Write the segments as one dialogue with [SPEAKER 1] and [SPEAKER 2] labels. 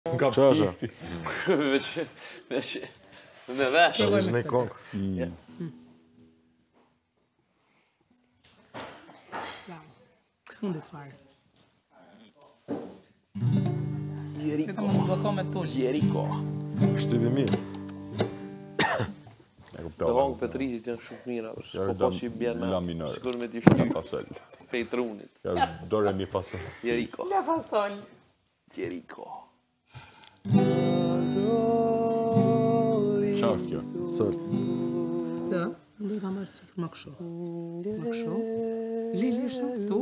[SPEAKER 1] Nga pikti.
[SPEAKER 2] Veç me vesh.
[SPEAKER 1] Është në kokë.
[SPEAKER 3] Fundit fare.
[SPEAKER 2] Jeriko.
[SPEAKER 3] Këta mos bloko me tull.
[SPEAKER 2] Jeriko.
[SPEAKER 1] Shtypi mirë.
[SPEAKER 2] Të vangë Petritit janë shumë mira, po po që i bjen me,
[SPEAKER 1] La minor.
[SPEAKER 2] sikur me t'i shty
[SPEAKER 1] Fasol.
[SPEAKER 2] fejt runit.
[SPEAKER 1] Ja, dore mi fasol.
[SPEAKER 2] Jeriko.
[SPEAKER 3] La fasol.
[SPEAKER 2] Jeriko.
[SPEAKER 1] Qa është kjo? Sol.
[SPEAKER 3] Të, do ta marrë që më këshu. Më këshu. Lili shumë, tu.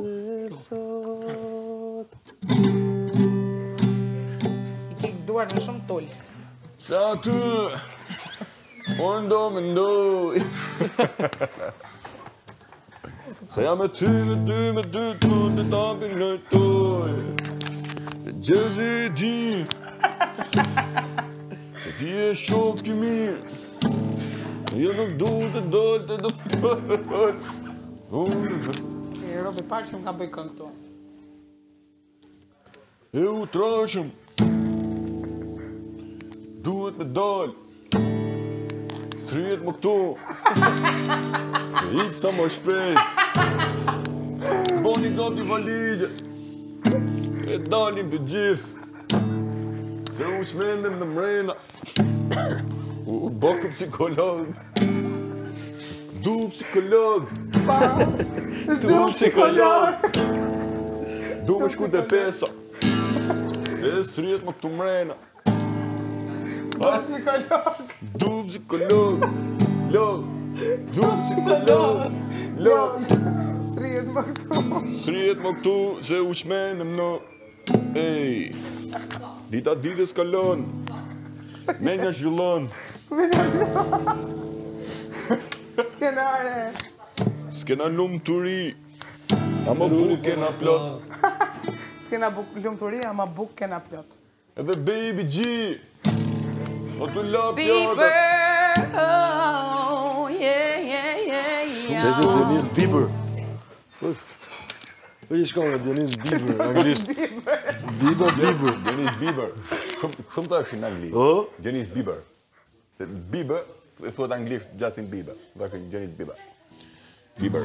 [SPEAKER 3] I ke duar në shumë tull.
[SPEAKER 1] Sa ty, unë do me ndoj. Se jam me ty, me dy, tu të tapin në toj. Dhe gjëzi ti, se ti e shok i mirë. Jo nuk du të dojtë të dojtë.
[SPEAKER 3] E robi parë që më ka bëj këngë këtu.
[SPEAKER 1] E u trashëm. Duhet me dalë. Strijet më këtu. Me ikë sa më shpejt. Boni gati valigje. E dalim të gjithë. Se u shmenem në mrena. U bëkë psikolog. Du psikolog.
[SPEAKER 3] Du psikolog.
[SPEAKER 1] Du me shku të pesa. Se strijet më këtu mrena.
[SPEAKER 3] Du psikolog.
[SPEAKER 1] Du psikolog. Log. Du psikolog. Log.
[SPEAKER 3] Strijet më këtu.
[SPEAKER 1] Srijet më këtu se u shmenem në. Ej. Dita ditës kalon. Me një zhvillon.
[SPEAKER 3] Skenare.
[SPEAKER 1] S'kena lumë të ri. Ama buk kena plot.
[SPEAKER 3] S'kena lumë të ri, ama buk kena plot.
[SPEAKER 1] Edhe baby G. O të la
[SPEAKER 4] Bieber,
[SPEAKER 1] pjata.
[SPEAKER 4] oh, yeah, yeah, yeah,
[SPEAKER 5] Se që
[SPEAKER 4] yeah.
[SPEAKER 5] Dionis Bieber. Po i shkon me Dionis Bieber, anglisht. Bieber.
[SPEAKER 1] Dennis Bieber. Shumë të është në angli.
[SPEAKER 5] O?
[SPEAKER 1] Dennis Bieber. Se Bieber, e thot anglisht Justin Bieber. Dhe është Dennis Bieber. Bieber.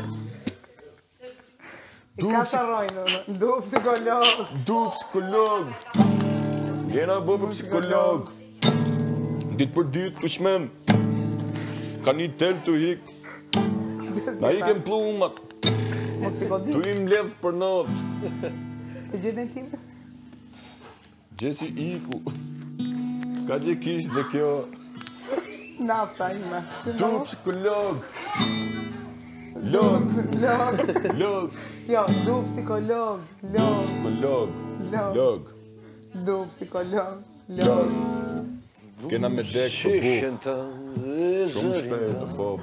[SPEAKER 3] I ka të rojnë, du psikolog.
[SPEAKER 1] Du psikolog. Jena bë për psikolog. Ditë për ditë të shmen. Ka një tel të hik. Na hikem plumat.
[SPEAKER 3] Mos i godit.
[SPEAKER 1] Tu im ledh për not.
[SPEAKER 3] E gjetën tim?
[SPEAKER 1] Gjesi iku. Ka që kish dhe kjo.
[SPEAKER 3] Nafta ime. Si
[SPEAKER 1] Du
[SPEAKER 3] më
[SPEAKER 1] psikolog. Log.
[SPEAKER 3] log.
[SPEAKER 1] Log.
[SPEAKER 3] Jo, du psikolog. Log.
[SPEAKER 1] Psikolog.
[SPEAKER 3] Log.
[SPEAKER 1] Log.
[SPEAKER 3] Du psikolog.
[SPEAKER 1] Log.
[SPEAKER 3] Log.
[SPEAKER 1] Kena me dek të bu.
[SPEAKER 2] Shishën të
[SPEAKER 1] Shumë
[SPEAKER 2] zërin
[SPEAKER 1] shpejt të bob.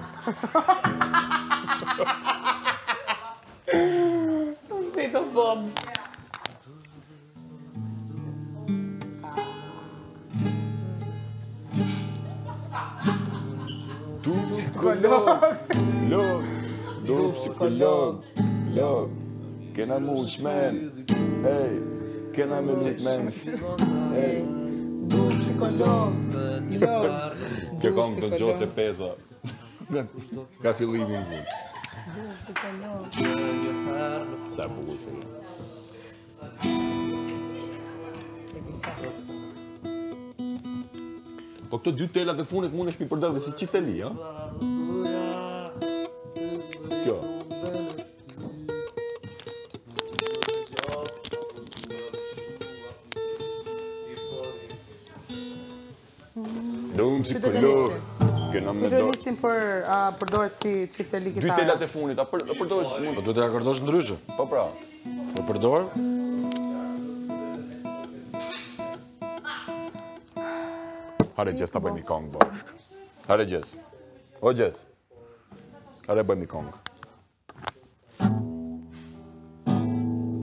[SPEAKER 3] Shpejt o bob.
[SPEAKER 1] Du psikolog. Log. Du psikolog. Log. Kena mu shmen. Hey. Kena me një men. Hey.
[SPEAKER 3] Du psikolog. Log.
[SPEAKER 1] Kjo kam të gjote pesa. Ka fillimi në fund.
[SPEAKER 3] Du psikolog.
[SPEAKER 1] Sa bukur që je. Po këto dy telat e funit mund është mi përdor dhe si qifteli, ha? Kjo. Do unë psikolog. Kena me
[SPEAKER 3] Këtë
[SPEAKER 1] do...
[SPEAKER 3] nisim përdoret si qifteli
[SPEAKER 1] Dy
[SPEAKER 3] kitare.
[SPEAKER 1] telat e funit, a përdojës mund?
[SPEAKER 5] Po duhet e akordosh ndryshe.
[SPEAKER 1] Po pra.
[SPEAKER 5] Po përdor.
[SPEAKER 1] Hare Gjes, ta bëjmë i kongë bashkë. Hare Gjes. O Gjes. Hare bëjmë i kongë.